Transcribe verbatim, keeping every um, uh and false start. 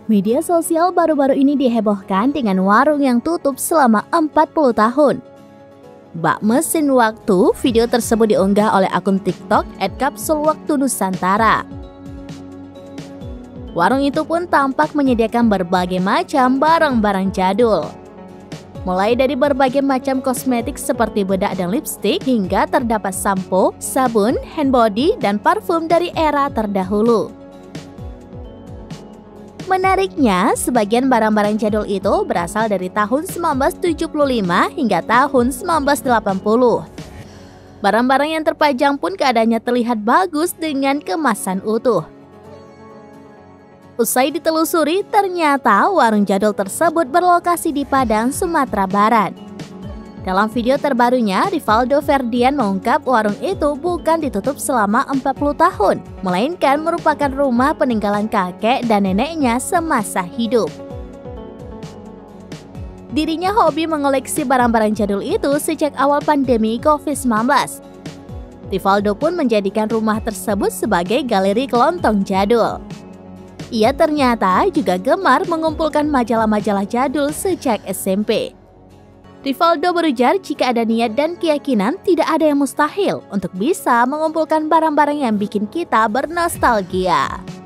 Media sosial baru-baru ini dihebohkan dengan warung yang tutup selama empat puluh tahun. Bak mesin waktu, video tersebut diunggah oleh akun TikTok et kapsul waktu nusantara. Warung itu pun tampak menyediakan berbagai macam barang-barang jadul. Mulai dari berbagai macam kosmetik seperti bedak dan lipstik, hingga terdapat sampo, sabun, hand body, dan parfum dari era terdahulu. Menariknya, sebagian barang-barang jadul itu berasal dari tahun seribu sembilan ratus tujuh puluh lima hingga tahun seribu sembilan ratus delapan puluh. Barang-barang yang terpajang pun keadaannya terlihat bagus dengan kemasan utuh. Usai ditelusuri, ternyata warung jadul tersebut berlokasi di Padang, Sumatera Barat. Dalam video terbarunya, Rivaldo Ferdian mengungkap warung itu bukan ditutup selama empat puluh tahun, melainkan merupakan rumah peninggalan kakek dan neneknya semasa hidup. Dirinya hobi mengoleksi barang-barang jadul itu sejak awal pandemi covid sembilan belas. Rivaldo pun menjadikan rumah tersebut sebagai galeri kelontong jadul. Ia ternyata juga gemar mengumpulkan majalah-majalah jadul sejak S M P. Rivaldo berujar jika ada niat dan keyakinan, tidak ada yang mustahil untuk bisa mengumpulkan barang-barang yang bikin kita bernostalgia.